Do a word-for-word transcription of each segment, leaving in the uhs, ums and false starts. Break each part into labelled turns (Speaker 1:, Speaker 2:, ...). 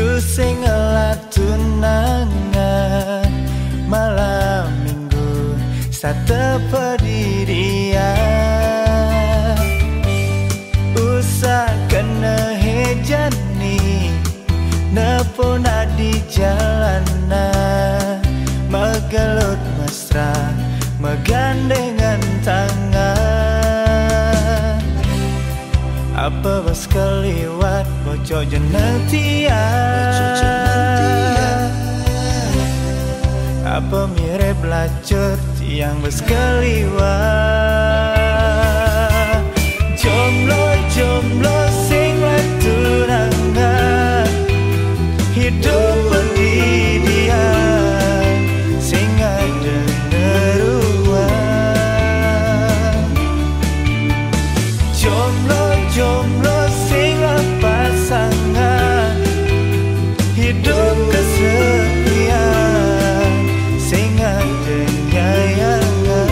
Speaker 1: Ku sing tunangan malam minggu satu pendirian usah kena hejani nepona di jalanan megelut mesra megandengan tangan apa bas keliwat bocok jenentian apa mirip lacur tiang bas keliwat jomblo jomblo sing tunangan hidup pendidian sing ada neruan jomblo jomblo sing pasangan hidup kesepian sing ada nyayangan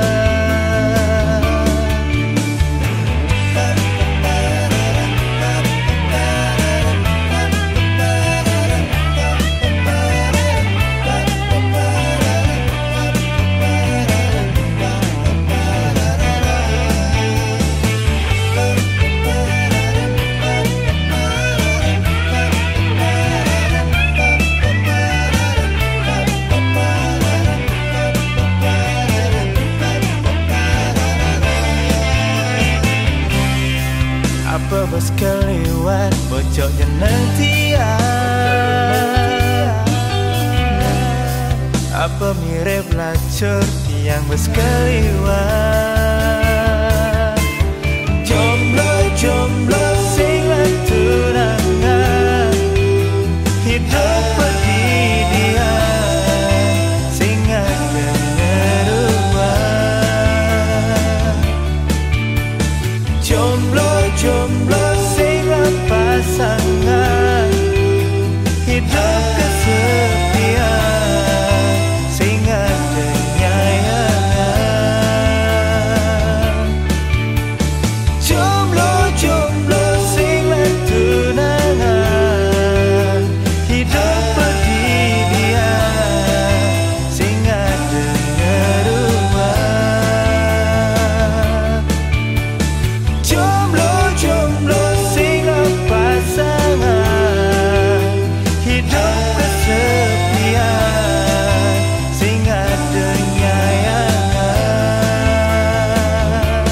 Speaker 1: apa bos keliwat bocok jenentian apa mirip lacur tiang bos keliwat jomblo jomblo sing tunangan hidup pendidian sing ada neruan jomblo jomblo sing pasangan hidup kesepian sing ada nyayangan jomblo jomblo sing tunangan hidup pendidian sing ada neruan jomblo jomblo sing pasangan hidup kesepian sing ada nyayangan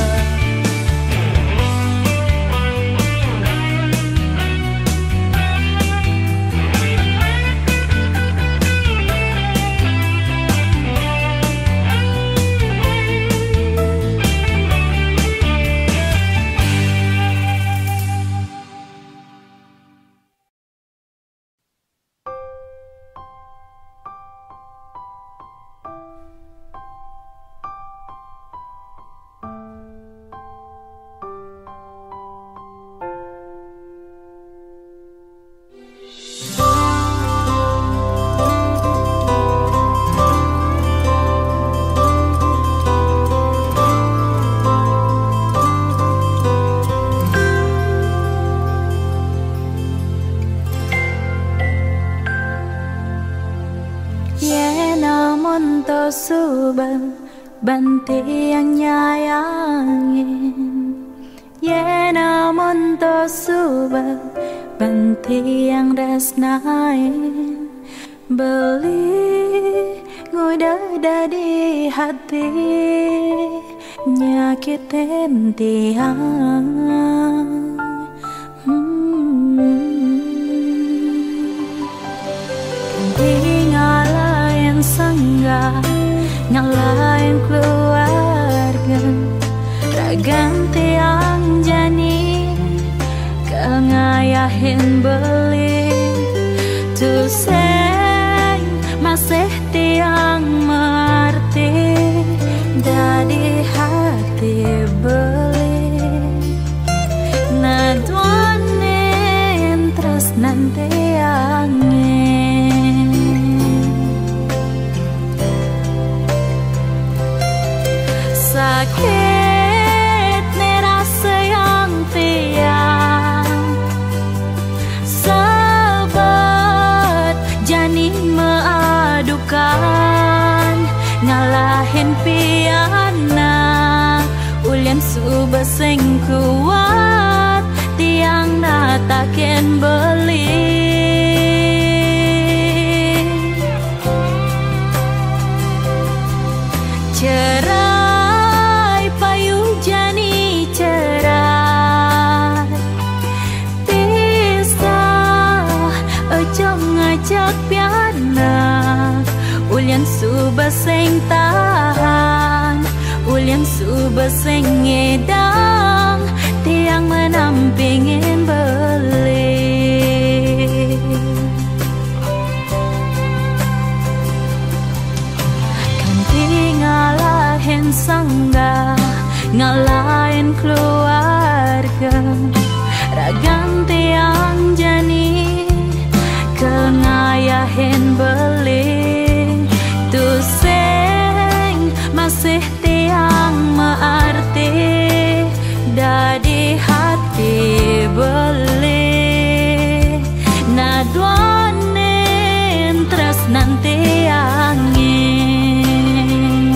Speaker 1: subang banti yang nyayangin ye namun to subang banti yang resnain beli ngudah di hati nyakitin tiang hmm. Tingalain sangga ngalahin keluarga raganti yang jani kengayahin beli tuseng masih tiang mengerti dari hati beli naduanin terus nanti angin sakit nih rasa yang tiang sabar ngalahin piana ulian suba sing kuat tiang nataken beli cerai payu jani cerai pisah ojo ngajak piana ulian suba sing tahan ulian suba sing ngedang tiang menampingin beli kanti ngalahin sangga ngalahin keluarga ragan tiang jani kengayahin beli tuseng masih tiang maarti dadi hati beli naduanin terus nanti angin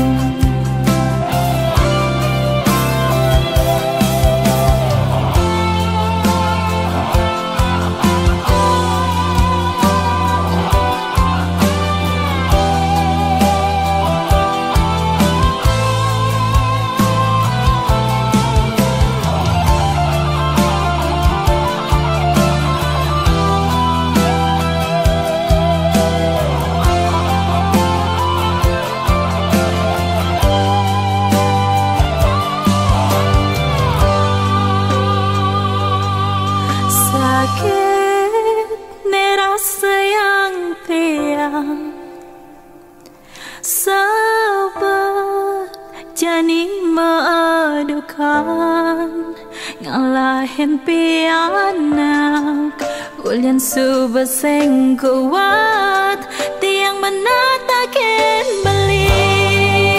Speaker 1: ngalahin piana ulian suba sing kuat tiang menataken beli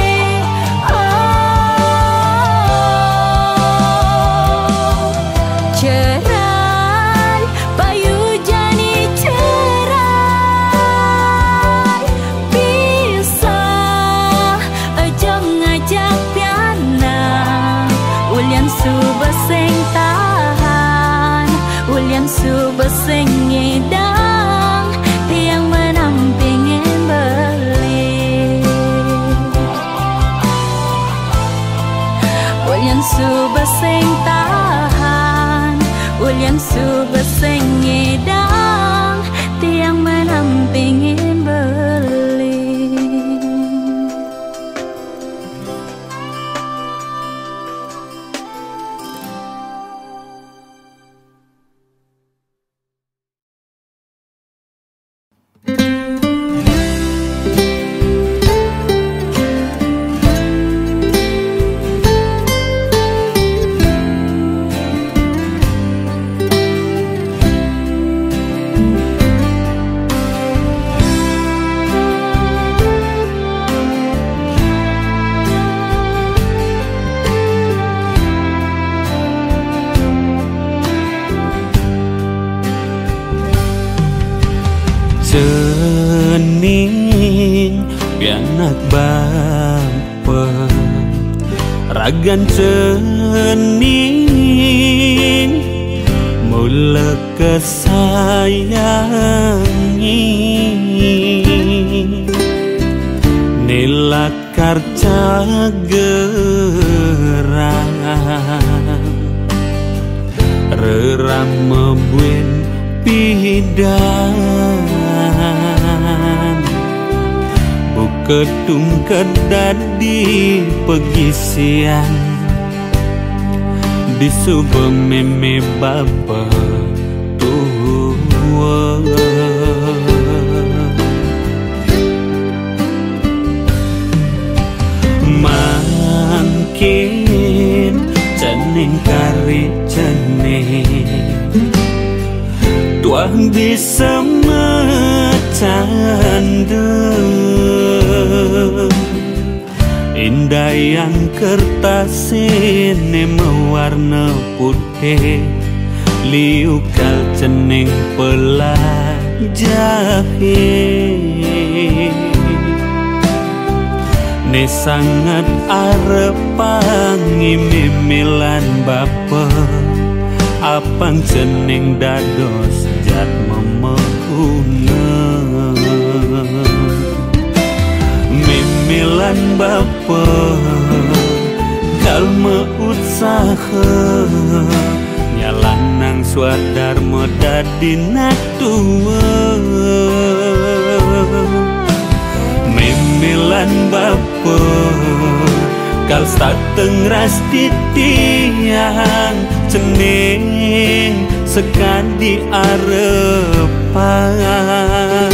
Speaker 1: oh, cerai payu jani cerai pisah ojo ngajak piana ulian suba sing tahan ulian suba sing ngedang tiang menampingin beli ulian suba sing tahan ulian suba sing ngedang tiang menampingin beli
Speaker 2: cening pianak bapa ragan cening mula kesayangi nilakar cagerang reram buen pidan buketung kedadi pegisian di subuh meme bapa tua mangkin cening kari cening tuang bisa macanda indah yang kertas ini mewarna putih liukal cening pelajahi Ne sangat arepangi mimilan bapa apang jeneng dados jat memehuna mimilan bapa kalma usaha nyalanang swadar modadi natua mimilan bapa kal stateng ras titiang ceneng sekadi arepan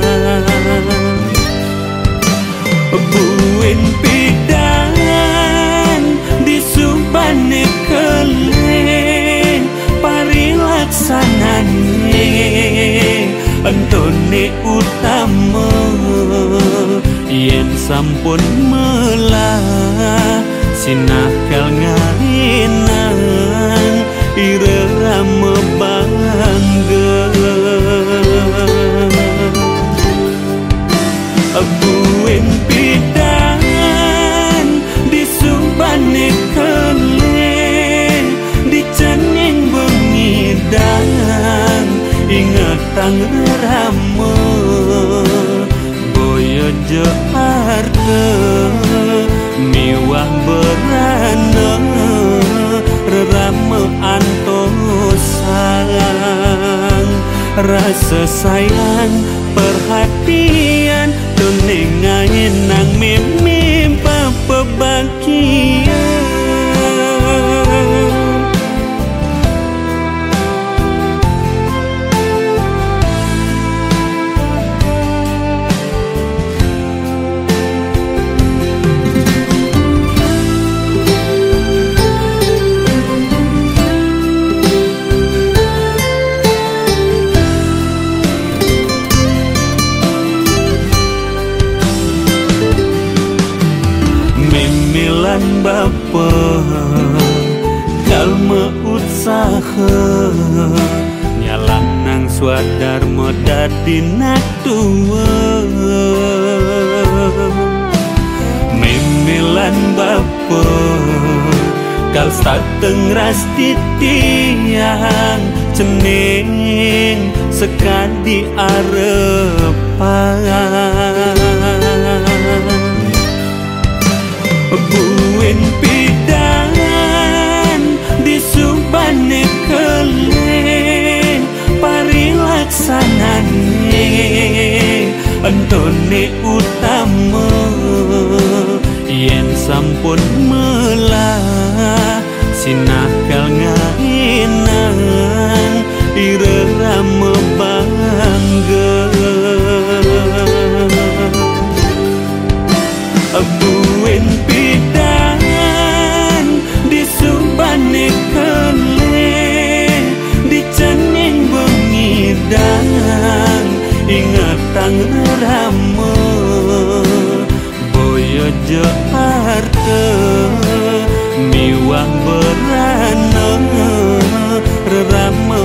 Speaker 2: buin pidan disubane keleng parilaksanane entone utama yen sampun melah sinakal ngarinan irama bangga abuin pidan disubane keleng diceneng bengidang ingetang rama boyo Jakarta miwah berana rerama antosang rasa sayang perhatian tunengain nang mimim papa bahagia bapa kalma usaha nyalanang swadar modadi natua mimilan bapa kal stateng ras titiang ceneng sekadi arepan buin pidan disubane keleng parilaksanane entone utama yen sampun melah sinakal ngainan irama bangga buin pidan disubane keleng diceneng bengidang ingetang rama boyo Jakarta miwah berana rerama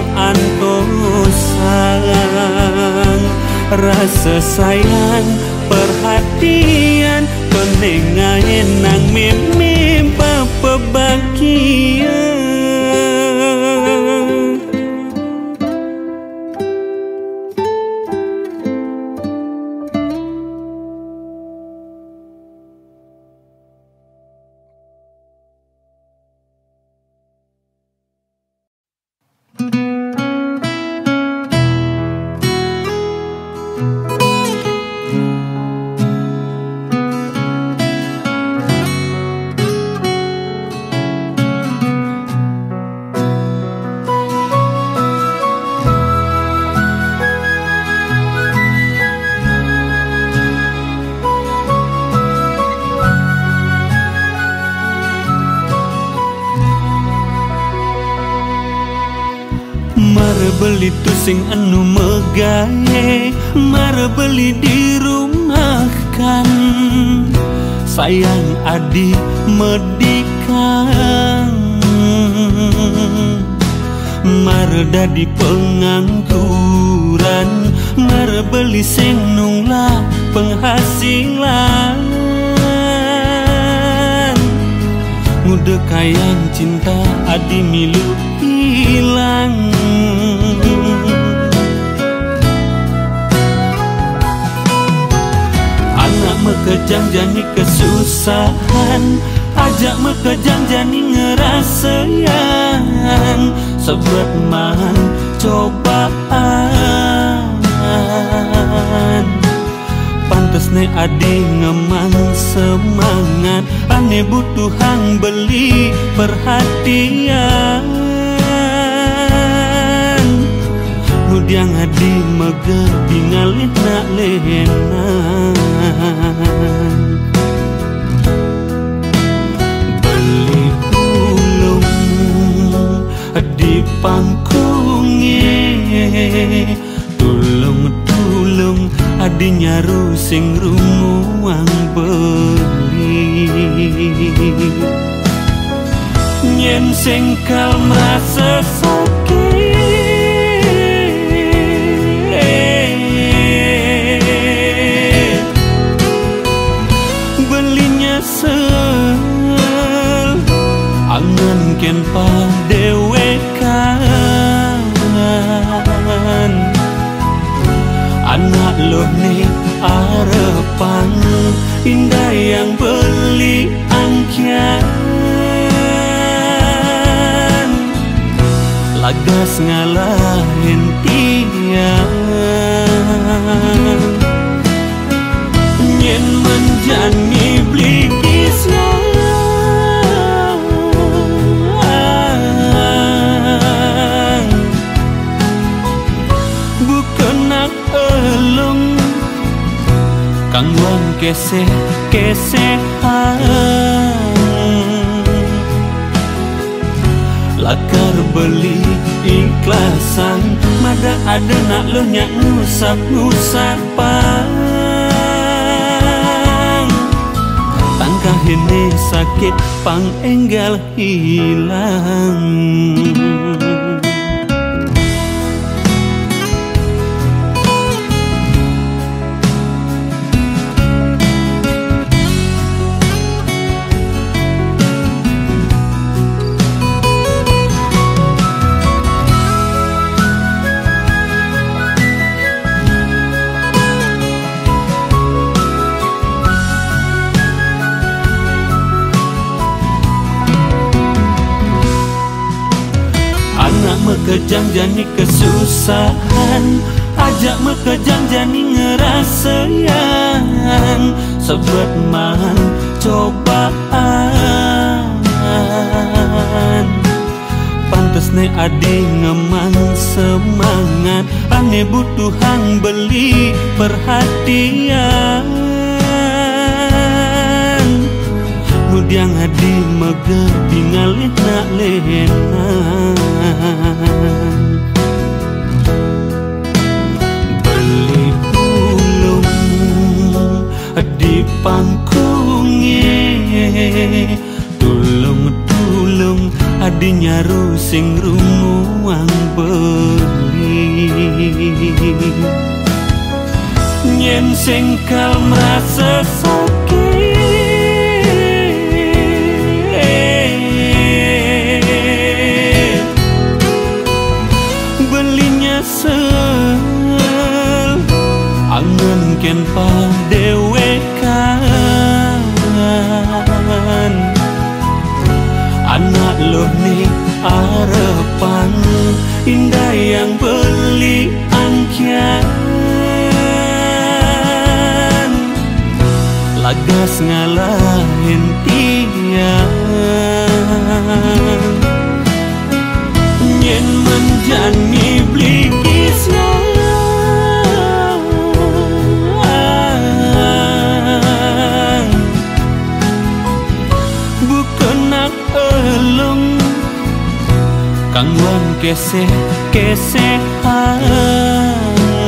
Speaker 2: antosang rasa sayang perhatian penengahin nang mimim papa bahagia beli tu sing anu megawe mar beli di rumah kan sayang adi medikan mar dadi pengangguran mar beli sing nunglah penghasilan Muda kayang cinta adi milu hilang. Anak mekejang jani kesusahan, ajak mekejang jani ngerasayan. Sebab man cobaan, pantes ne adi ngemang semangat. Ane butuhan beli perhatian. Nudiang adi mege bingalit nak lehenan. Beli ulung di pangkunge, tulung-tulung adi nyaru sing rumuang beli. Nyen sing kal merasa sakit, belinya sel angan ken padewekan. Anak loh nih arepan indah yang beli angkian. Lagas ngalahin tiang, nyen menjani blikisnya. Bukan nak elong kang wang keseh kesehan. Lakar beli ikhlasan, mada ada nak lo nyak ngusap-ngusapan. Tangkah ini sakit pang enggal hilang. Mekejang jani kesusahan, ajak mekejang jani ngerasayan. Sebab man cobaan, pantes ne adi ngemang semangat. Ane butuhan beli perhatian. Nudiang adi mege bingalit nak lehenan. Beli ulung di pangkunge, tulung-tulung adi nyaru sing rumuang beli. Nyen sing kal merasa sakit, angan ken padewekan. Anak loh nih arepan indah yang beli angkian. Lagas ngalahin tiang, nyen menjani blikisnya. Kang wan keseh kesehan,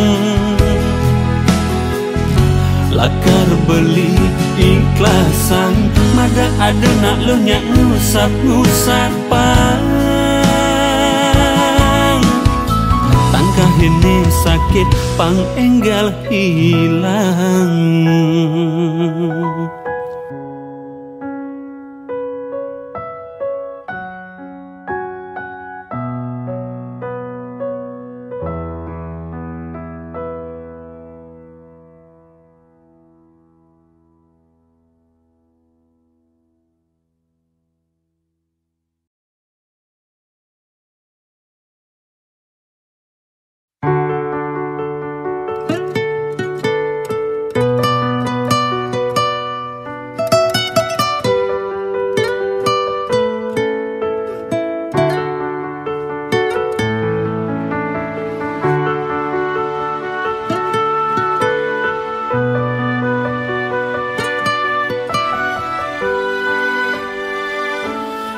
Speaker 2: lakar beli ikhlasan, mada ada nak lo nyak ngusap-ngusapan. Tangkah ini sakit pang enggal hilang.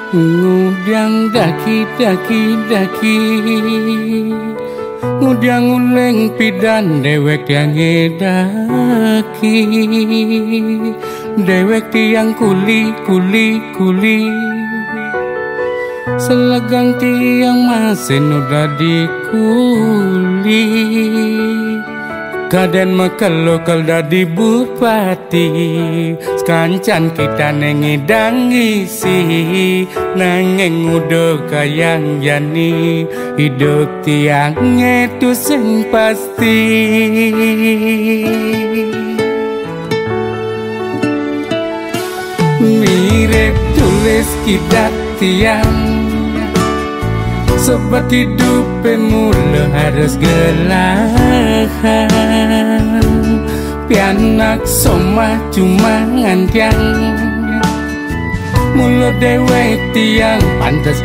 Speaker 3: Ngudang daki daki daki ngudang uleng pidan dewek yang ngedaki dewek tiang kuli kuli kuli selegang tiang masih udah dikuli kaden makal lokal dadi bupati sekancan kita nengidang isi nangeng udah kayang jani hidup tiang itu sing pasti mirip tulis kidat tiang sobat hidup mula harus gelahan pianak somah cuma ngantiang mula dewe tiang pantas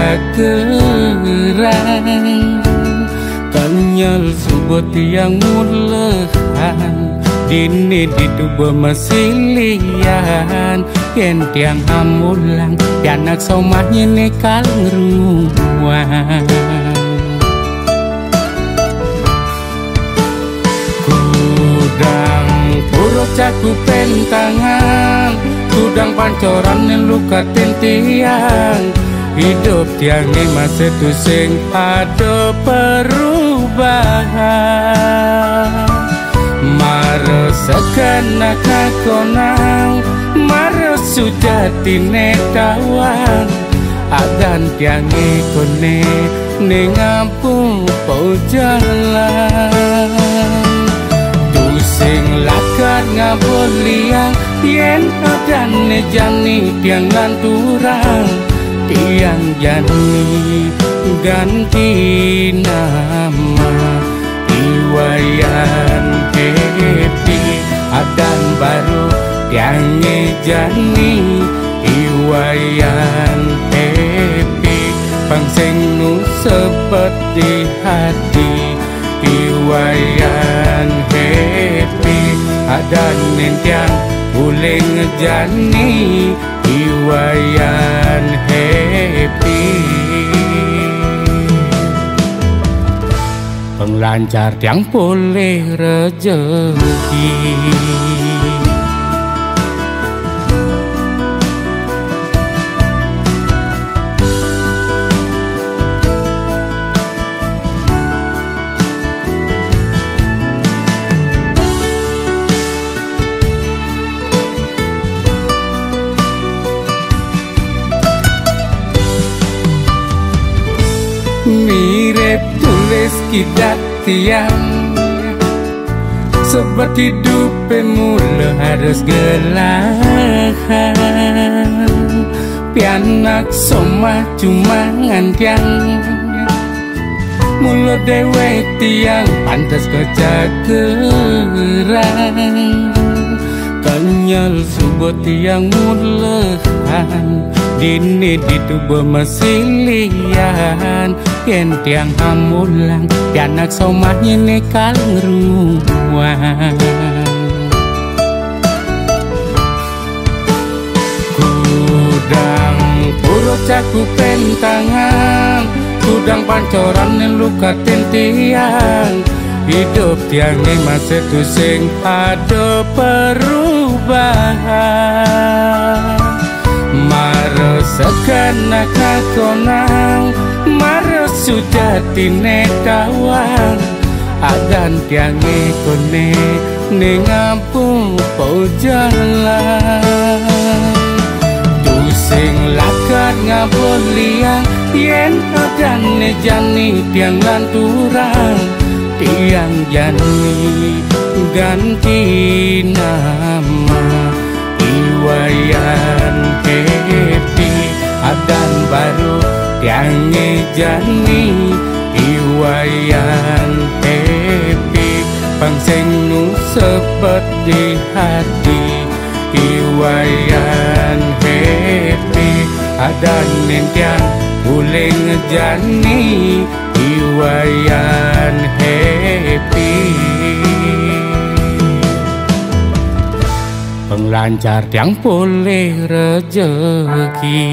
Speaker 3: kecakeran kanyal subot tiang mulahan dini ditubuh masilian yen tiang amulang pianak somahnya nekal ngeruang kudang puruk cakupen tangan kudang pancoran luka tiang hidup tiang ini masih tusing ada perubahan maro sekena kakonang maro sudah tinetawang agan tiangi kone nengampung pau jalan tusing lakat ngaboliang yen adan nejani tiang lanturang tiang jani ganti nama iwayan happy adan baru tiang jani iwayan happy pangseng nu seperti hati iwayan happy adan nentiang boleh ngejani iwayan happy penglancar tiang boleh rezeki mirip tulis kidat tiang sobat hidup mula harus gelahan pianak somah cuma ngantiang mula dewe tiang pantas kecakeran kanyal subot tiang mulahan dini ditubuh masilian yen tiang amulang pianak somahnya nekal ngeruang kudang puruk cakupen tangan kudang pancoran luka tiang hidup tiang ini masih tusing ada perubahan maro sekena kakonang maro sudah tinetawang agan tiangi kone nengampung pau jalan tusing lakat ngaboliang yen agan nejani tiang lanturang tiang jani ganti nama iwayan happy adan baru tiang jani iwayan happy pangseng nu seperti hati iwayan happy adan nentiang boleh ngejani iwayan happy tiang lancar, tiang boleh rezeki.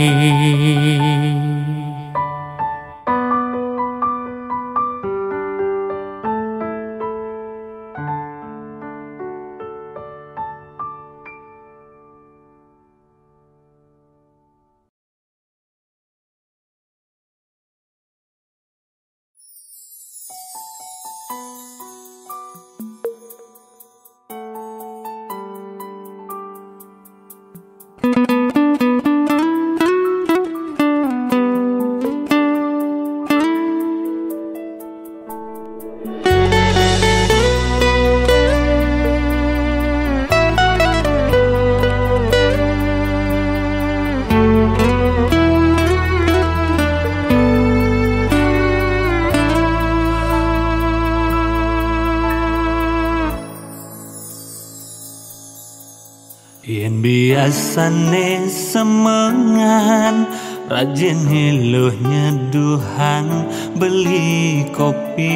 Speaker 2: Yen biasane semengan rajin hiluh nyeduhan beli kopi,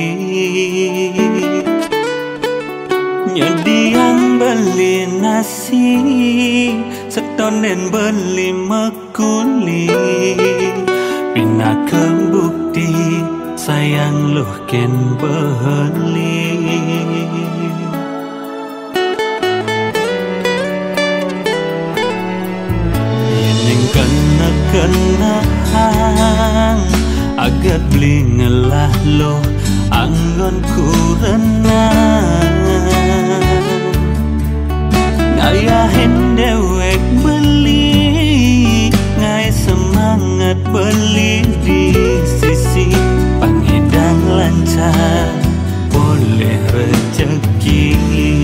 Speaker 2: nyediang beli nasi, setonen beli mekuli, pina kebukti sayang luh ken beli. Kena-kenaan agat beli ngelah lo anggon ku renang ngayahin dewek beli ngai semangat beli di sisi pangedang lancar boleh rezeki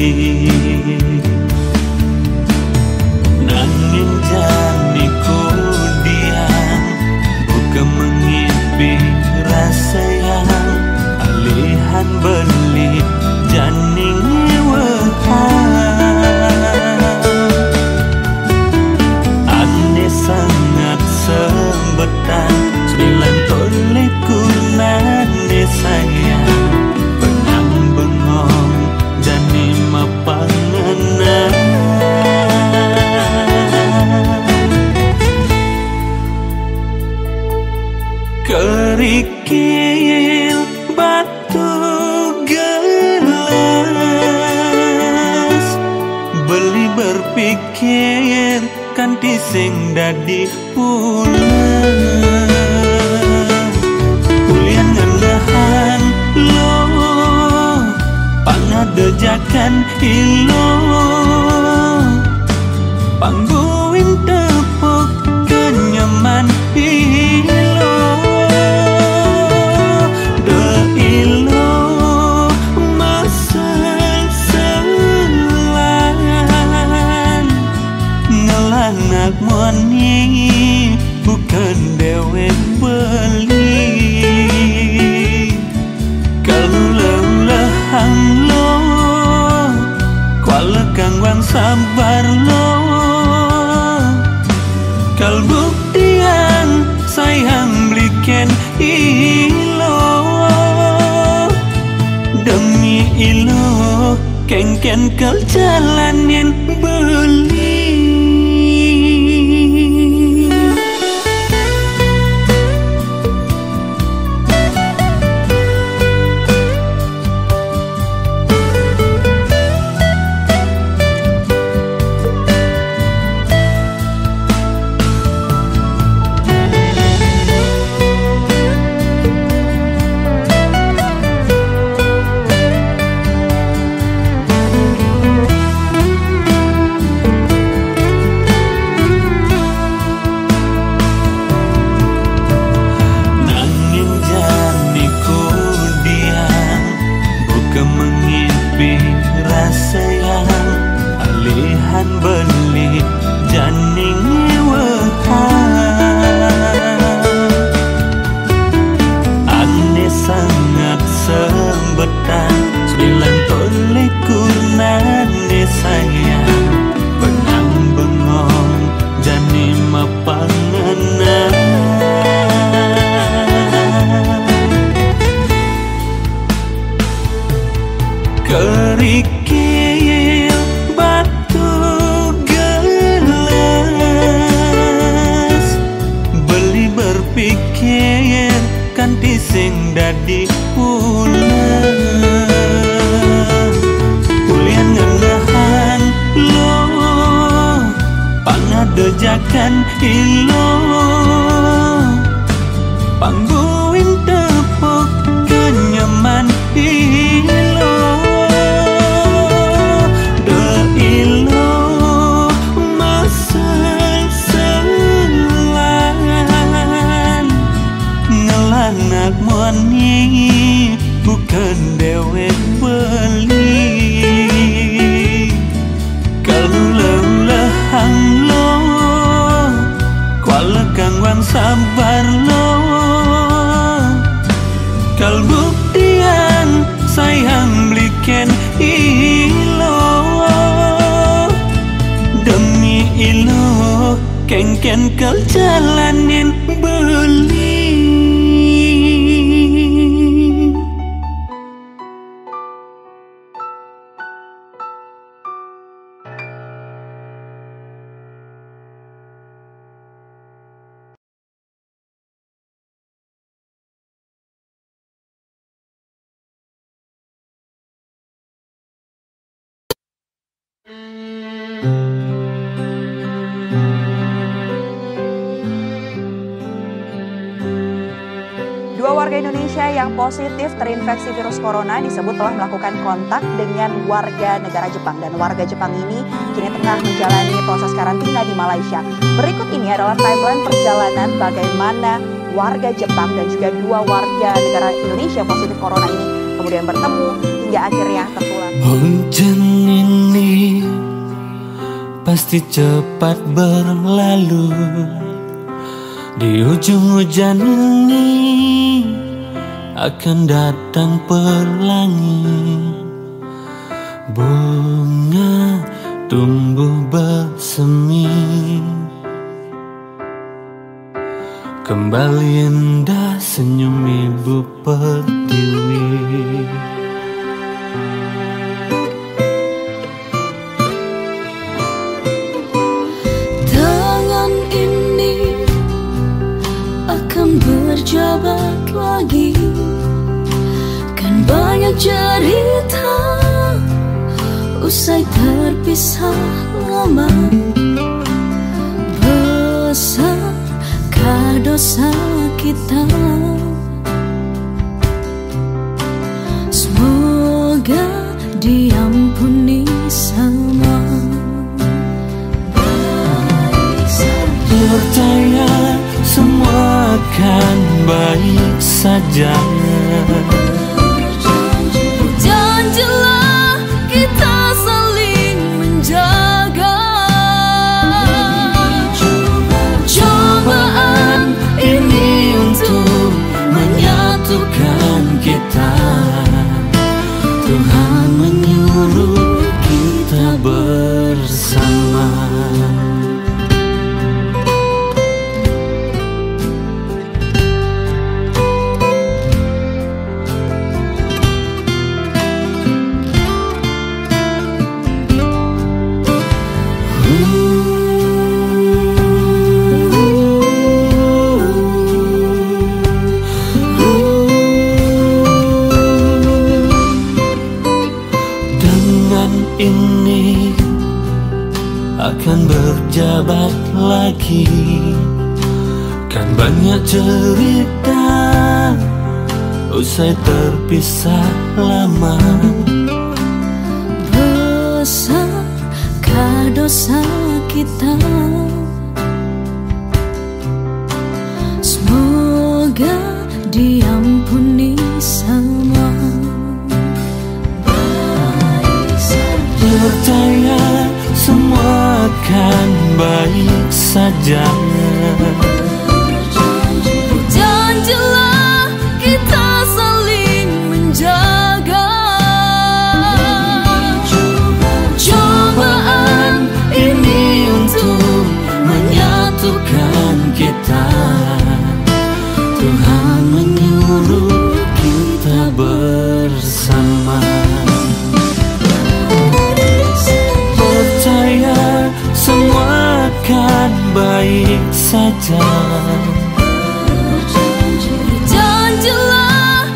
Speaker 2: nanging jani kudian bukan mengipi rasa yang alihan beli janing ngewahan ane sangat sebetan sembilan toleh kunane sayang benang bengong jani mapangenan kerikil batu gelas beli berpikir kanthi sing dadi pulang kulian ngendahan lo pangadejakan ilo pangguin tepuk kenyaman ilo anak moni bukan dewek beli kalau lelahang lo kuala kangwang sabar lo kal buktian sayang belikan ilo demi ilo ken-ken kal jalan yang beli. dadi pulang Ulian ngenahan lo pangadejakan ilo pangguin tepuk kenyaman ilo de ilo masalah ngelanak moni bukan dewek beli kalau lelahang lo kuala kangwang sabar lo kal buktian sayang belikan ilo demi ilo ken-ken kal jalanin beli
Speaker 4: Dua warga Indonesia yang positif terinfeksi virus corona disebut telah melakukan kontak dengan warga negara Jepang. Dan warga Jepang ini kini tengah menjalani proses karantina di Malaysia. Berikut ini adalah timeline perjalanan bagaimana warga Jepang dan juga dua warga negara Indonesia positif corona ini kemudian bertemu hingga akhirnya tertular.
Speaker 2: Hujan ini pasti cepat berlalu. Di ujung hujan ini akan datang pelangi. Bunga tumbuh bersemi, kembali indah senyum ibu pertiwi.
Speaker 1: Tangan ini akan berjabat lagi, kan banyak cerita usai terpisah lama. Besarkah dosa kita? Semoga diampuni sama.
Speaker 2: Percaya semua akan baik saja.
Speaker 1: Janjilah kita saling menjaga.
Speaker 2: Cobaan ini untuk menyatukan kita. Tuhan menyuruh kita bersama. Ini akan berjabat lagi, kan banyak cerita usai terpisah lama.
Speaker 1: Besarkah dosa kita? Semoga diampuni sama.
Speaker 2: Percaya semua akan baik saja.
Speaker 1: Janjilah kita saling menjaga.
Speaker 2: Cobaan ini untuk menyatukan kita. Tuhan menyuruh kita bersama. Percaya semua akan baik saja.
Speaker 1: Janjilah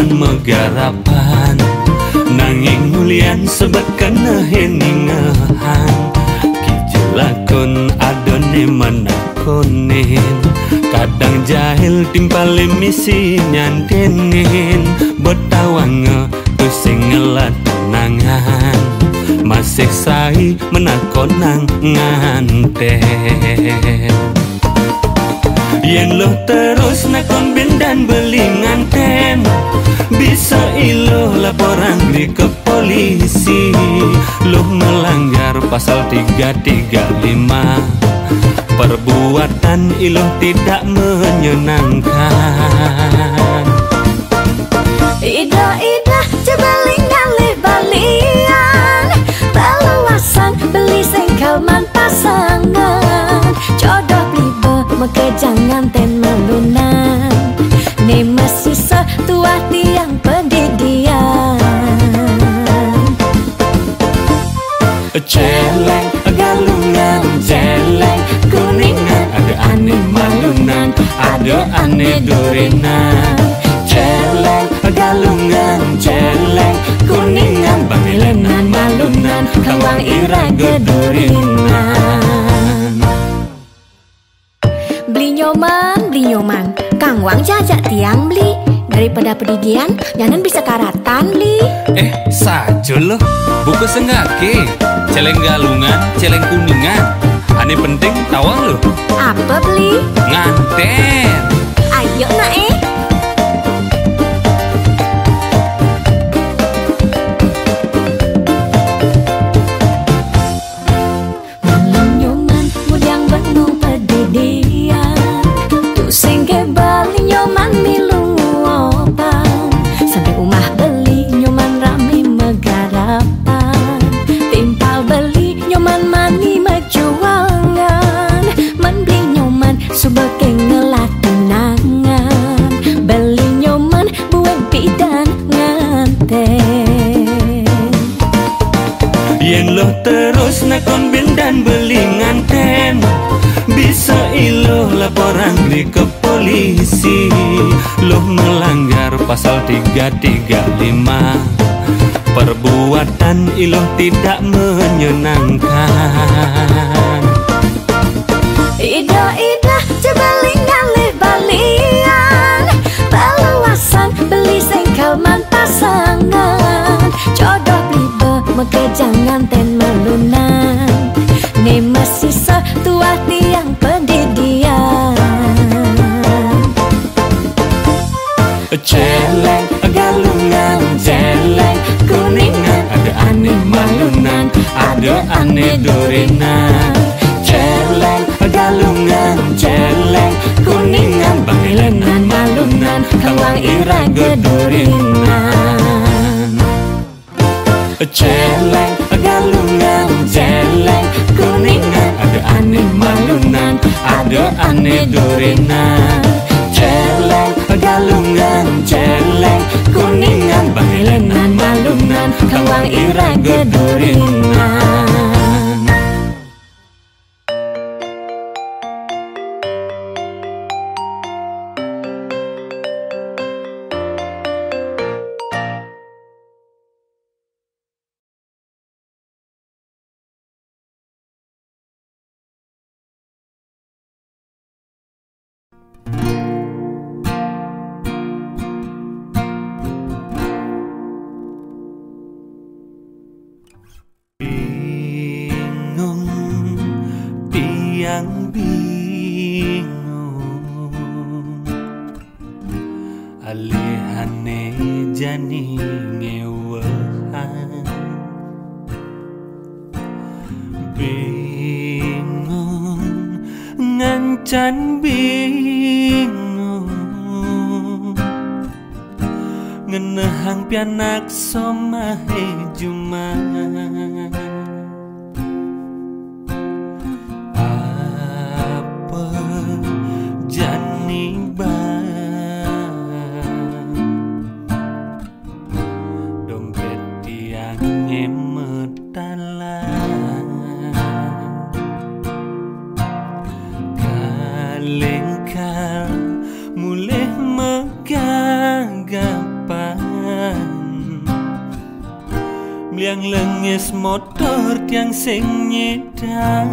Speaker 2: nyoman megarapan nanging mulian sebab kena heningahan kijelakon adone manakonen kadang jahil timpale misi nyantenin betawang pusing ngelat nangan masih sai menakonang nganten yen lo terus nakon bendan beli nganten bisa ilo laporan di ke polisi lo melanggar pasal tiga tiga lima perbuatan ilo tidak menyenangkan
Speaker 1: Ida-ida cebeling ngalih balian Baluasan beli sengkelman pasangan Jodoh blibe mekejangan ten melunan Ne masih setua tiang pendidian
Speaker 2: celeng galungan celeng kuningan ada aneh malunan ada aneh durinan celeng galungan celeng kuningan bangilenan malunan kawang ira gedurinan
Speaker 1: Beli nyoman, beli nyoman Kang Wang jajak tiang beli Daripada pedigian, jangan bisa karatan li
Speaker 3: Eh, sajo loh. Buku sengake. Celeng galungan, celeng kuningan. Ane penting tawang loh.
Speaker 1: Apa beli?
Speaker 3: Nganten.
Speaker 1: Ayo nak eh Malam nyoman, mudang benung pedidian Tu sengke bali nyoman milung opang Sampai umah beli nyoman rame megarapan Timpal beli nyoman mani mejuangan Man beli nyoman subeke ngelatunangan Beli nyoman buat bidan nganten
Speaker 2: yen lo terus nakon bendan beli nganten bisa ilo laporan di ke polisi lo melanggar pasal tiga tiga lima perbuatan ilo tidak menyenangkan
Speaker 1: Ida-ida cebeling ngalih balian Baluasan beli sengkelman pasangan Jodoh blibe mekejangan ten melunan Ne masih setua tiang pendidian
Speaker 2: celeng galungan celeng kuningan ada aneh malunan ada aneh durinan celeng galungan celeng kuningan bangilenan malunan kawang ira gedurinan celeng galungan celeng kuningan ada aneh malunan ada aneh durinan celeng galungan celeng kuningan bangilenan malunan kawang ira gedurinan yang bingung alihane jani ngewahan bingung ngancan bingung ngenehang pianak somahe juman lengkar mulih megagapa Mliang lenges motor tiang sing nyedang,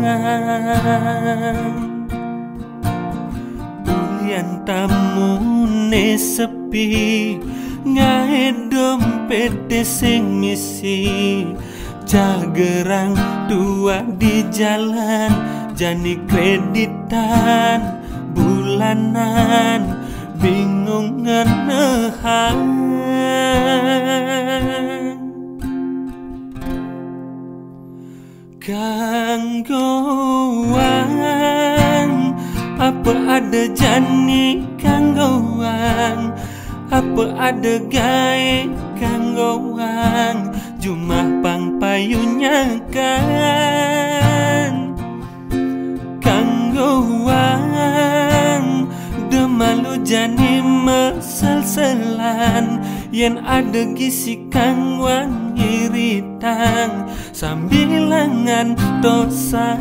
Speaker 2: ulian tamune sepi, ngae dompet sing misi. Cagerang dua di jalan, jani kreditan bulanan, bingung ngenehan. Kanggoan, apa ada jani kanggoan, apa ada gae kanggoan, jumah pang payunya kan. Kanggoan, demalu jani mesel-selan, yen ada gisi kanggoan iritang, sambilangan dosa.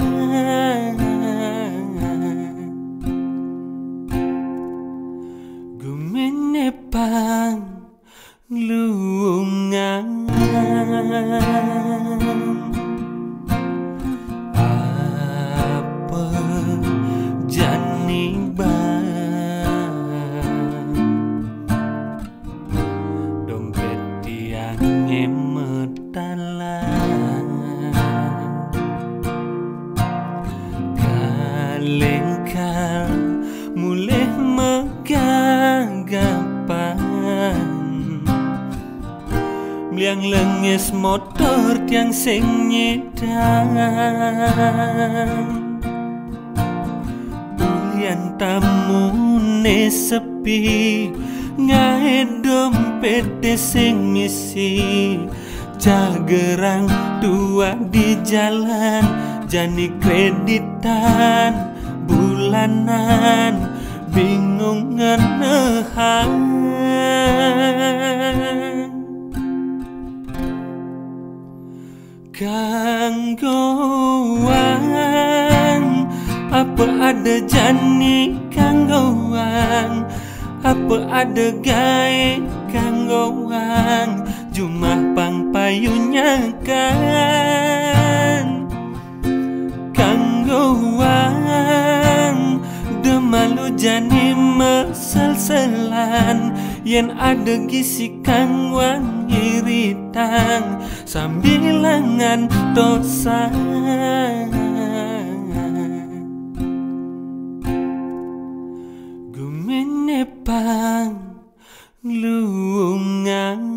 Speaker 2: Gumenepang lungan, apa jani bang, dompet tiang emetalan, kalengkal mulai megagapan. Mliang lenges motor tiang sing nyedang, ulian tamune sepi, ngae dompet sing misi. Cagerang dua di jalan, jani kreditan bulanan, bingung ngenehan. Kanggoan, apa ada jani kanggoan, apa ada gae kanggoan, jumah pang payunya kan. Kanggoan, demalu jani mesel-selan, yen ada gisi kanggoan iritang, sambilangan dosa. Gumenepang lungan.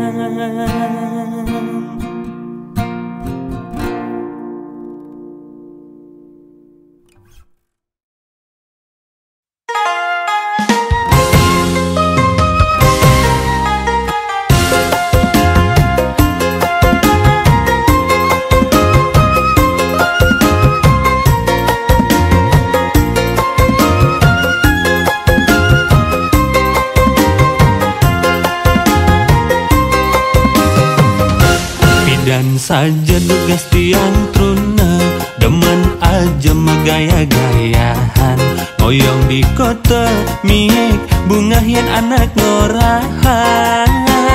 Speaker 2: Dan saja tugas tiang truna, demen aja megaya-gayahan, ngoyong di kota miek bunga hian anak ngorahan.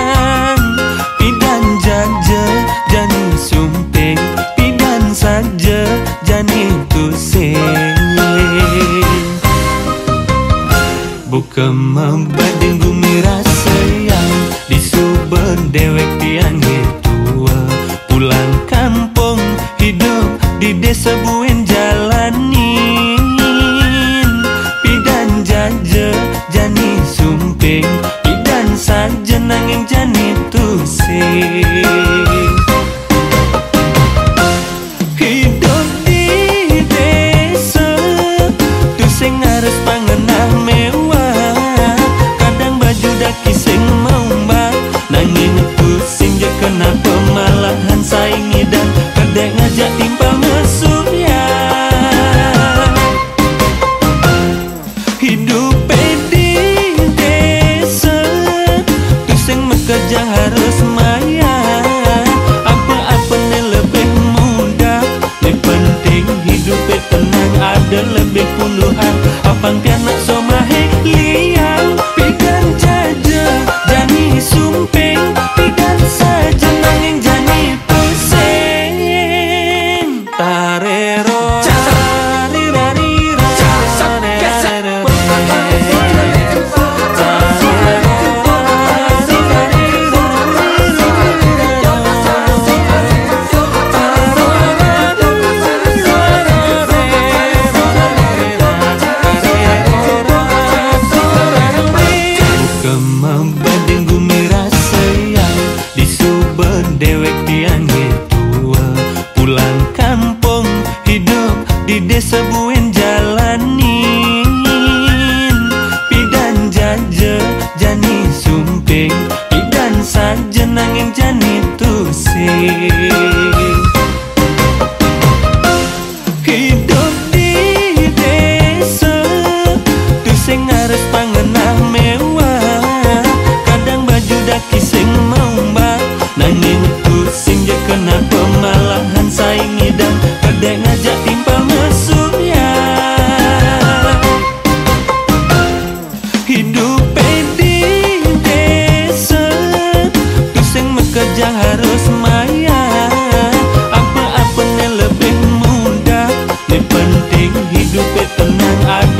Speaker 2: Pidan jaja jani sumpeng, pidan saja jani tuseng. Buka membadeng gumira sayang, disuber dewek tiang tua. Pulang kampung hidup di desa buen jalanin, pidan jaja jani sumpeng, pidan saja nanging jani tusing. Hidup di desa tusing harus pangenah mewah, kadang baju daki sing maumbak, nanging pusing je kenapa malahan saingi dan kadang ngajak timpal musuh ya. Hidup di desa tusing bekerja harus maya, apa-apa ni lebih mudah, ni penting hidup tenang ada lebih puluhan, apang pianak somahek liang, pidan jaja jani sumpeng, pidan saja nanging jani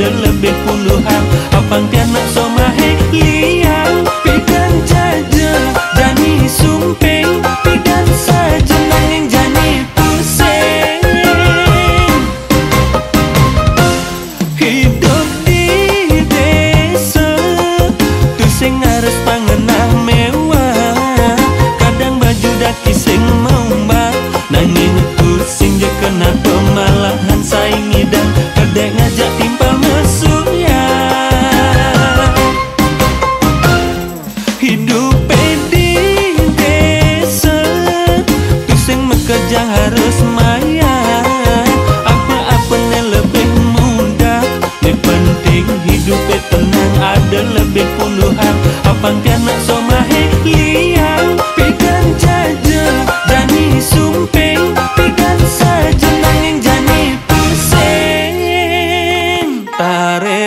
Speaker 2: ada lebih puluhan. Apang tianak somahe liang pidan jaja jani sumping pidan saja nanging jani pusing. Hidup di desa tu sing harus pangenah mewah, kadang baju daki sing membah nanging pusing je kenapa malahan saingi dan kadek ngajak timpal mesum ya. Hidup di desa tu sing bekerja harus maya, apa-apanya lebih mudah, yang penting hidup tenang ada lebih puluhan. Apang tianak somahe liang pidan jaja jani sumping pidan saja nanging jani pusing. Tare